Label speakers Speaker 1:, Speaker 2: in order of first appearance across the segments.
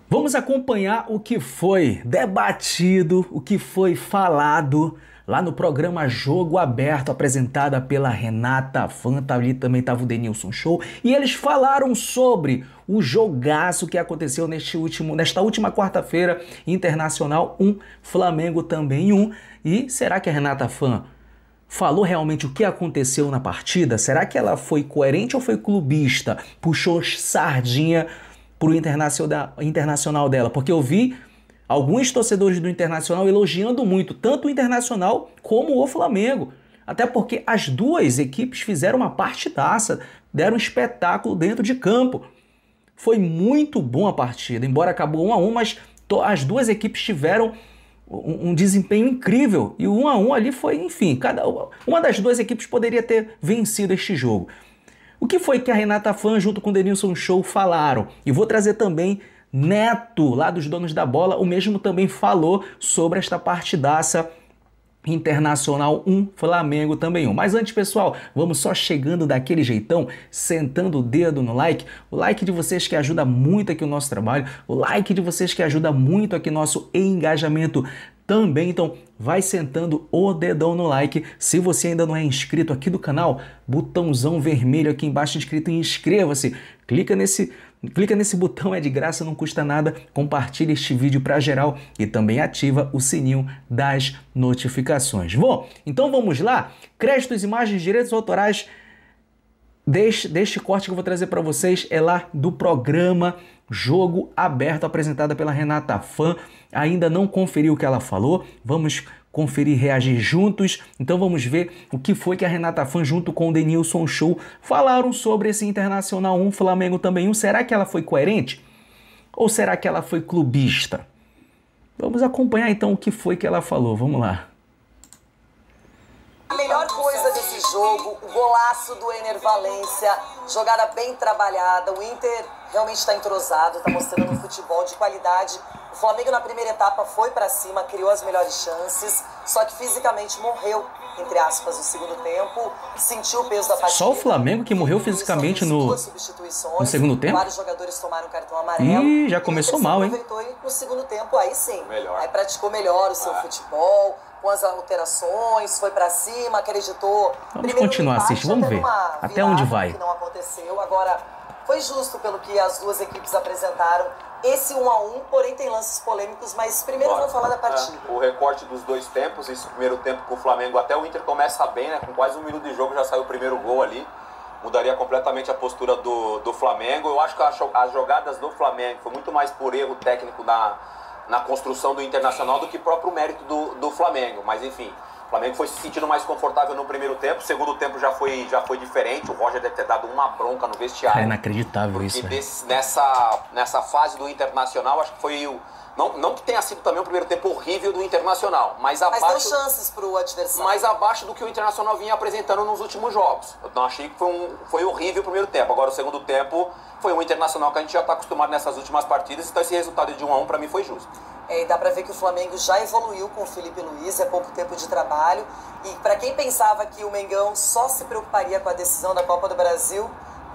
Speaker 1: Vamos acompanhar o que foi debatido, o que foi falado lá no programa Jogo Aberto, apresentada pela Renata Fã, ali também estava o Denilson Show, e eles falaram sobre o jogaço que aconteceu nesta última quarta-feira, Internacional 1, Flamengo também 1. E será que a Renata Fã falou realmente o que aconteceu na partida? Será que ela foi coerente ou foi clubista? Puxou sardinha pro Internacional dela? Porque eu vi alguns torcedores do Internacional elogiando muito, tanto o Internacional como o Flamengo. Até porque as duas equipes fizeram uma partidaça, deram um espetáculo dentro de campo. Foi muito bom a partida, embora acabou 1 a 1, mas as duas equipes tiveram um desempenho incrível. E o 1 a 1 ali foi, enfim, uma das duas equipes poderia ter vencido este jogo. O que foi que a Renata Fã junto com o Denilson Show falaram? E vou trazer também Neto, lá dos Donos da Bola, o mesmo também falou sobre esta partidaça Internacional 1, Flamengo também 1. Mas antes, pessoal, vamos só chegando daquele jeitão, sentando o dedo no like. O like de vocês que ajuda muito aqui o nosso trabalho, o like de vocês que ajuda muito aqui nosso engajamento também. Então vai sentando o dedão no like. Se você ainda não é inscrito aqui do canal, botãozão vermelho aqui embaixo escrito inscreva-se. Clica nesse botão, é de graça, não custa nada. Compartilha este vídeo para geral e também ativa o sininho das notificações. Bom, então vamos lá. Créditos, imagens, direitos autorais deste corte que eu vou trazer para vocês é lá do programa Jogo Aberto, apresentada pela Renata Fã. Ainda não conferi o que ela falou, vamos conferir e reagir juntos. Então vamos ver o que foi que a Renata Fã junto com o Denilson Show falaram sobre esse Internacional 1, Flamengo também 1. Será que ela foi coerente? Ou será que ela foi clubista? Vamos acompanhar então o que foi que ela falou, vamos lá.
Speaker 2: A melhor coisa desse jogo, o golaço do Ener Valencia, jogada bem trabalhada, o Inter realmente está entrosado, está mostrando um futebol de qualidade. O Flamengo na primeira etapa foi para cima, criou as melhores chances, só que fisicamente morreu, entre aspas, no segundo tempo, sentiu o peso da partida.
Speaker 1: Só o Flamengo que morreu fisicamente no segundo tempo?
Speaker 2: Vários jogadores tomaram cartão amarelo.
Speaker 1: Ih, já começou mal, hein?
Speaker 2: Aproveitou e no segundo tempo, aí sim, aí praticou melhor o seu futebol, com as alterações, foi pra cima, acreditou.
Speaker 1: Vamos continuar assistindo, vamos ver até onde vai.
Speaker 2: Que não aconteceu. Agora, foi justo pelo que as duas equipes apresentaram. Esse 1 a 1, porém tem lances polêmicos, mas primeiro vamos falar da partida.
Speaker 3: O recorte dos dois tempos, esse primeiro tempo com o Flamengo, até o Inter começa bem, né? Com quase 1 minuto de jogo já saiu o primeiro gol ali. Mudaria completamente a postura do Flamengo. Eu acho que as jogadas do Flamengo foi muito mais por erro técnico na construção do Internacional do que próprio mérito do Flamengo. Mas enfim, o Flamengo foi se sentindo mais confortável no primeiro tempo. O segundo tempo já foi diferente. O Roger deve ter dado uma bronca no vestiário.
Speaker 1: É inacreditável isso.
Speaker 3: Nessa fase do Internacional, acho que foi o... Não que tenha sido também o primeiro tempo horrível do Internacional, mas abaixo...
Speaker 2: Mas deu chances pro adversário.
Speaker 3: Mais abaixo do que o Internacional vinha apresentando nos últimos jogos. Eu não achei que foi horrível o primeiro tempo. Agora o segundo tempo foi um Internacional que a gente já está acostumado nessas últimas partidas. Então esse resultado de 1 a 1 para mim foi justo.
Speaker 2: E dá pra ver que o Flamengo já evoluiu com o Felipe Luiz, é pouco tempo de trabalho. E para quem pensava que o Mengão só se preocuparia com a decisão da Copa do Brasil,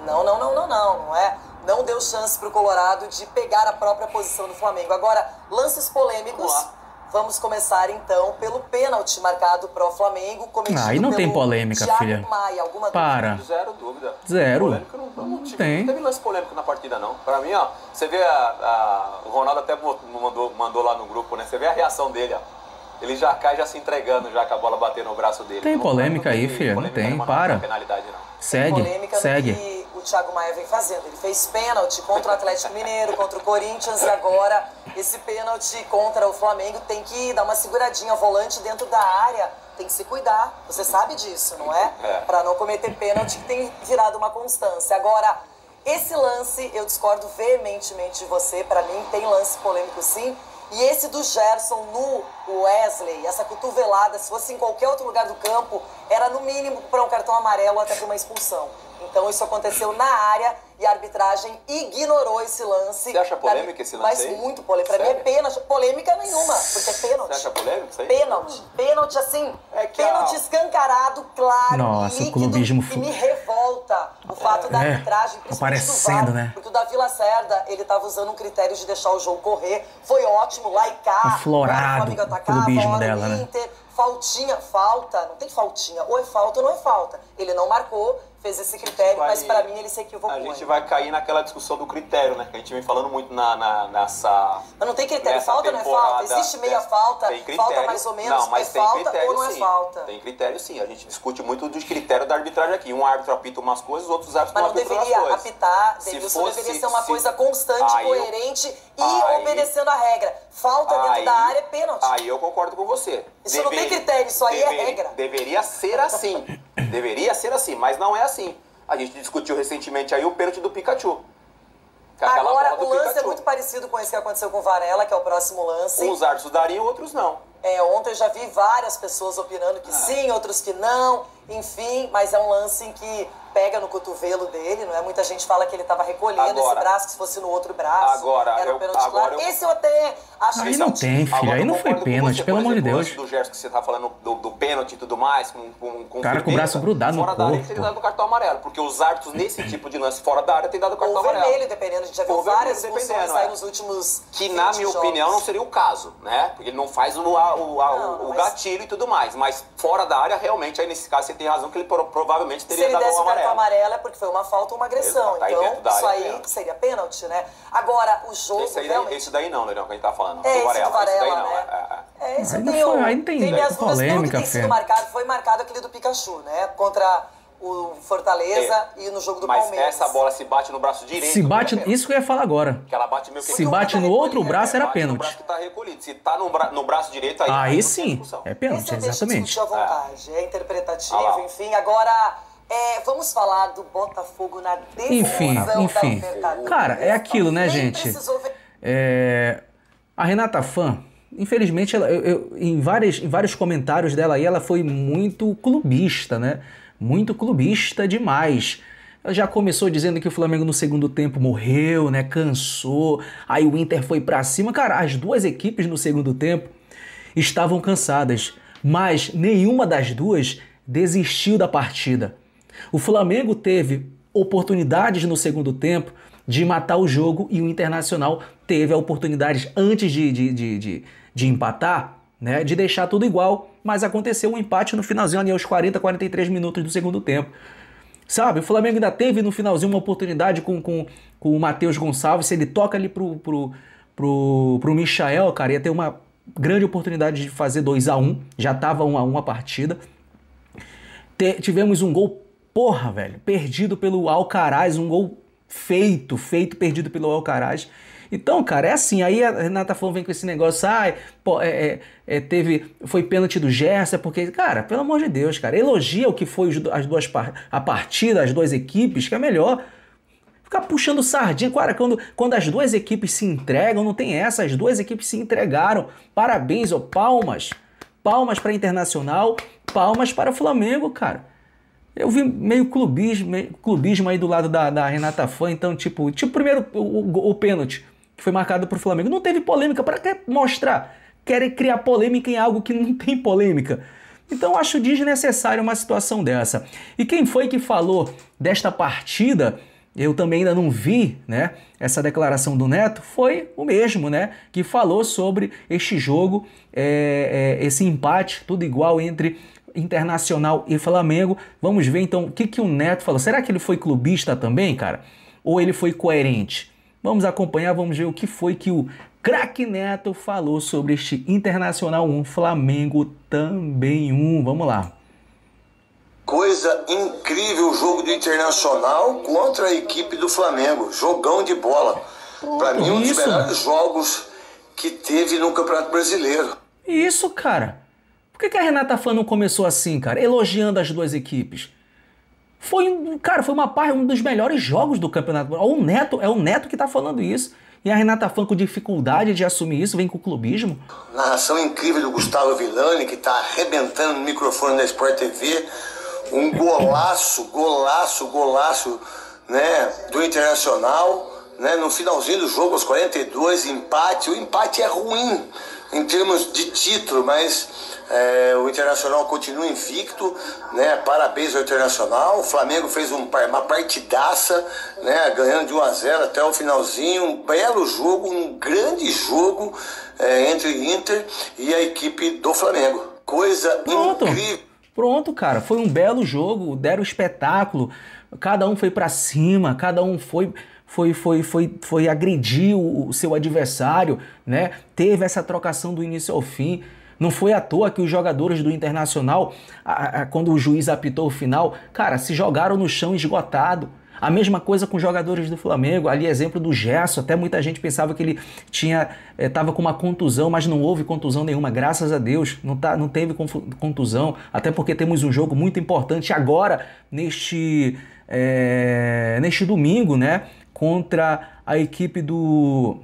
Speaker 2: não é? Não deu chance pro Colorado de pegar a própria posição do Flamengo. Agora, lances polêmicos. Vamos começar então pelo pênalti marcado pro Flamengo.
Speaker 1: Aí não tem polêmica,
Speaker 2: Thiago
Speaker 1: filha.
Speaker 2: Maia. Alguma
Speaker 1: Para.
Speaker 2: dúvida?
Speaker 3: Zero dúvida.
Speaker 1: Zero.
Speaker 3: Polêmica não
Speaker 1: tem.
Speaker 3: Não teve lance polêmico na partida, não. Pra mim, ó, você vê o Ronaldo até mandou lá no grupo, né? Você vê a reação dele, ó. Ele já cai já se entregando, já com a bola bater no braço dele.
Speaker 1: Tem polêmica aí, filha. Não tem. Para.
Speaker 3: Penalidade, não.
Speaker 1: Segue.
Speaker 2: Polêmica
Speaker 1: Segue.
Speaker 2: no que o Thiago Maia vem fazendo. Ele fez pênalti contra o Atlético Mineiro, contra o Corinthians e agora esse pênalti contra o Flamengo tem que dar uma seguradinha. Volante dentro da área tem que se cuidar. Você sabe disso, não é? Para não cometer pênalti que tem virado uma constância. Agora, esse lance eu discordo veementemente de você. Para mim tem lance polêmico sim. E esse do Gerson no Wesley, essa cotovelada, se fosse em qualquer outro lugar do campo, era no mínimo para um cartão amarelo até para uma expulsão. Então isso aconteceu na área e a arbitragem ignorou esse lance.
Speaker 3: Você acha polêmica esse lance?
Speaker 2: Mas muito polêmica. Pra mim é pênalti. Polêmica nenhuma, porque é pênalti.
Speaker 3: Você acha polêmico isso aí?
Speaker 2: Pênalti. Pênalti assim, pênalti escancarado, claro,
Speaker 1: Nossa,
Speaker 2: líquido,
Speaker 1: o clubismo
Speaker 2: e me revolta O fato da arbitragem, principalmente
Speaker 1: aparecendo,
Speaker 2: do VAR,
Speaker 1: né?
Speaker 2: porque o Davi Lacerda, ele tava usando um critério de deixar o jogo correr, foi ótimo, lá e cá.
Speaker 1: Aflorado o clubismo dela, né?
Speaker 2: Inter, faltinha, falta, não tem faltinha, ou é falta ou não é falta. Ele não marcou, fez esse critério, mas pra mim ele se equivocou.
Speaker 3: A gente vai cair naquela discussão do critério, né? Que a gente vem falando muito nessa...
Speaker 2: Mas não tem critério, falta ou não é falta? Existe meia falta, falta mais ou menos,
Speaker 3: não, mas
Speaker 2: é
Speaker 3: tem
Speaker 2: falta
Speaker 3: critério,
Speaker 2: ou não é
Speaker 3: sim.
Speaker 2: falta?
Speaker 3: Tem critério sim, a gente discute muito dos critérios da arbitragem aqui. Um árbitro apita umas coisas, outros árbitros não apitam umas coisas.
Speaker 2: Mas não deveria apitar, Denilson, deveria ser uma coisa constante, coerente e obedecendo a regra. Falta dentro da área é pênalti.
Speaker 3: Aí eu concordo com você.
Speaker 2: Isso não tem critério, isso aí é regra.
Speaker 3: Deveria ser assim, mas não é assim. A gente discutiu recentemente aí o pênalti do Pikachu.
Speaker 2: Agora, o lance é muito parecido com esse que aconteceu com o Varela, que é o próximo lance.
Speaker 3: Uns árbitros dariam, outros não.
Speaker 2: Ontem eu já vi várias pessoas opinando que sim, outros que não, enfim, mas é um lance em que pega no cotovelo dele, não é? Muita gente fala que ele estava recolhendo esse braço, que se fosse no outro braço, era um pênalti claro. Esse eu até acho que...
Speaker 1: Aí não tem, filho, aí não foi pênalti, pelo amor de Deus.
Speaker 3: Do gesto que você tá falando do pênalti e tudo mais, com
Speaker 1: cara com o braço grudado no corpo.
Speaker 3: Fora da área tem dado cartão amarelo, porque os árbitros nesse tipo de lance fora da área tem dado cartão amarelo.
Speaker 2: Ou vermelho, dependendo, a gente já viu várias expulsões aí nos últimos
Speaker 3: que na minha opinião não seria o caso, né? Porque ele não faz o gatilho e tudo mais, mas fora da área realmente, aí nesse caso você tem razão que ele provavelmente teria dado um amarelo.
Speaker 2: Se ele desse o cartão amarelo é porque foi uma falta ou uma agressão,
Speaker 3: tá
Speaker 2: então isso aí seria pênalti, né? Agora, o jogo realmente...
Speaker 3: Esse daí não, Leirão, que a gente tá falando.
Speaker 2: Esse do Varela,
Speaker 3: esse daí não,
Speaker 2: né? Esse
Speaker 1: aí não tem
Speaker 2: minhas dúvidas, pelo que tem
Speaker 1: Fê.
Speaker 2: sido marcado, foi marcado aquele do Pikachu, né? Contra o Fortaleza e no jogo do Palmeiras.
Speaker 3: Mas essa bola se bate no braço direito.
Speaker 1: Se bate, isso que eu ia falar agora.
Speaker 3: Que ela bate meio que...
Speaker 1: Se bate no outro braço, era pênalti.
Speaker 3: No braço que tá recolhido. Se tá no braço direito,
Speaker 1: aí sim, é pênalti, exatamente.
Speaker 2: À vontade, é interpretativo, enfim. Agora... vamos falar do Botafogo na decisão
Speaker 1: enfim.
Speaker 2: da Libertadores.
Speaker 1: Cara, é aquilo, né, gente? A Renata Fã, infelizmente, em vários comentários dela aí, ela foi muito clubista, né? Muito clubista demais. Ela já começou dizendo que o Flamengo no segundo tempo morreu, né? Cansou. Aí o Inter foi pra cima. Cara, as duas equipes no segundo tempo estavam cansadas, mas nenhuma das duas desistiu da partida. O Flamengo teve oportunidades no segundo tempo de matar o jogo e o Internacional teve a oportunidade antes de empatar, né, de deixar tudo igual, mas aconteceu um empate no finalzinho ali aos 40, 43 minutos do segundo tempo. Sabe, o Flamengo ainda teve no finalzinho uma oportunidade com o Matheus Gonçalves, se ele toca ali pro Michael, cara, ia ter uma grande oportunidade de fazer 2-1, já tava 1-1 a partida. Tivemos um gol, perdido pelo Alcaraz, um gol feito, perdido pelo Alcaraz. Então, cara, é assim, aí a Renata Fã vem com esse negócio, foi pênalti do Gerson, porque, cara, pelo amor de Deus, cara, elogia o que foi a partida, as duas equipes, que é melhor. Ficar puxando sardinha, cara, quando as duas equipes se entregam, não tem essa, as duas equipes se entregaram, parabéns, palmas para Internacional, palmas para o Flamengo, cara. Eu vi meio clubismo aí do lado da Renata Fã, então, tipo primeiro o pênalti, que foi marcado pro Flamengo. Não teve polêmica, para que mostrar? Querem criar polêmica em algo que não tem polêmica. Então, acho desnecessário uma situação dessa. E quem foi que falou desta partida, eu também ainda não vi, né, essa declaração do Neto, foi o mesmo, né, que falou sobre este jogo, esse empate, tudo igual entre Internacional e Flamengo. Vamos ver então o que o Neto falou. Será que ele foi clubista também, cara? Ou ele foi coerente? Vamos acompanhar, vamos ver o que foi que o craque Neto falou sobre este Internacional 1, Flamengo também 1. Vamos lá.
Speaker 4: Coisa incrível o jogo do Internacional contra a equipe do Flamengo. Jogão de bola. Para mim, um dos melhores jogos que teve no Campeonato Brasileiro.
Speaker 1: Isso, cara. Por que a Renata Fã não começou assim, cara? Elogiando as duas equipes. Foi um dos melhores jogos do campeonato. É o Neto que tá falando isso. E a Renata Fã, com dificuldade de assumir isso, vem com o clubismo.
Speaker 4: Narração incrível do Gustavo Villani, que tá arrebentando no microfone da Sport TV. Um golaço, né, do Internacional. né, no finalzinho do jogo, aos 42, empate. O empate é ruim em termos de título, mas o Internacional continua invicto, né? Parabéns ao Internacional. O Flamengo fez uma partidaça, né? Ganhando de 1-0 até o finalzinho. Um belo jogo, um grande jogo entre Inter e a equipe do Flamengo. Coisa incrível.
Speaker 1: Pronto, cara. Foi um belo jogo, deram espetáculo. Cada um foi pra cima, cada um foi agredir o seu adversário, né? Teve essa trocação do início ao fim. Não foi à toa que os jogadores do Internacional, quando o juiz apitou o final, cara, se jogaram no chão esgotado. A mesma coisa com os jogadores do Flamengo. Ali, exemplo do Gerson, até muita gente pensava que ele estava com uma contusão, mas não houve contusão nenhuma, graças a Deus, não teve contusão, até porque temos um jogo muito importante agora, neste domingo, né, contra a equipe do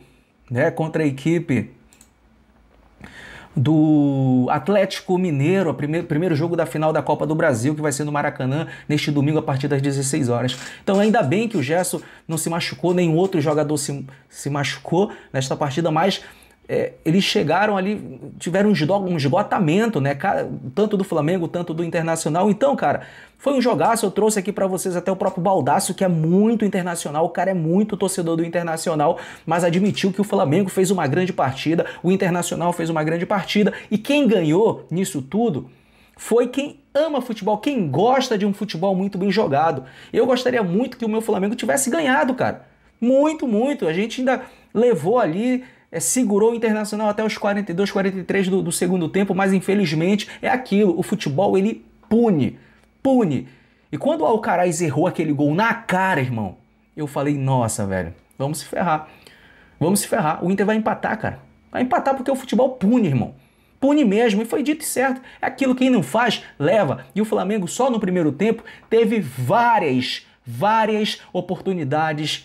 Speaker 1: Atlético Mineiro, primeiro jogo da final da Copa do Brasil, que vai ser no Maracanã, neste domingo a partir das 16 horas. Então ainda bem que o Gerson não se machucou, nenhum outro jogador se machucou nesta partida, mas eles chegaram ali, tiveram um esgotamento, né? Tanto do Flamengo, tanto do Internacional. Então, cara, foi um jogaço. Eu trouxe aqui pra vocês até o próprio Baldasso, que é muito internacional, o cara é muito torcedor do Internacional, mas admitiu que o Flamengo fez uma grande partida, o Internacional fez uma grande partida, e quem ganhou nisso tudo foi quem ama futebol, quem gosta de um futebol muito bem jogado. Eu gostaria muito que o meu Flamengo tivesse ganhado, cara. Muito, muito. A gente ainda levou ali, segurou o Internacional até os 42, 43 do segundo tempo, mas infelizmente é aquilo, o futebol ele pune. E quando o Alcaraz errou aquele gol na cara, irmão, eu falei, nossa, velho, vamos se ferrar. O Inter vai empatar, cara. Vai empatar porque o futebol pune, irmão. Pune mesmo, e foi dito e certo. É aquilo, quem não faz, leva. E o Flamengo só no primeiro tempo teve várias oportunidades,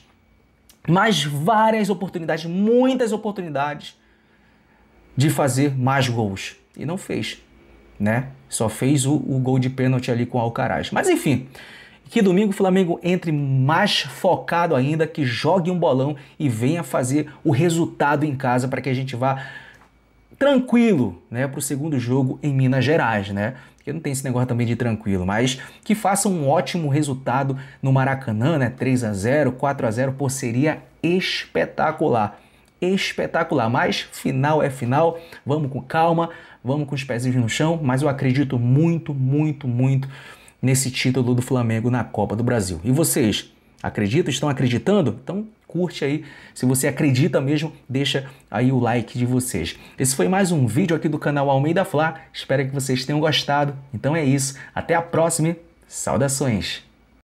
Speaker 1: muitas oportunidades de fazer mais gols. E não fez, né? Só fez o gol de pênalti ali com o Alcaraz. Mas enfim, que domingo o Flamengo entre mais focado ainda, que jogue um bolão e venha fazer o resultado em casa para que a gente vá tranquilo, né, para o segundo jogo em Minas Gerais, né? Porque não tem esse negócio também de tranquilo, mas que faça um ótimo resultado no Maracanã, né? 3-0, 4-0, pô, seria espetacular. Mas final é final, vamos com calma, vamos com os pezinhos no chão, mas eu acredito muito nesse título do Flamengo na Copa do Brasil. E vocês, acreditam? Estão acreditando? Então curte aí, se você acredita mesmo, deixa aí o like de vocês. Esse foi mais um vídeo aqui do canal Almeida Fla, espero que vocês tenham gostado. Então é isso, até a próxima, saudações!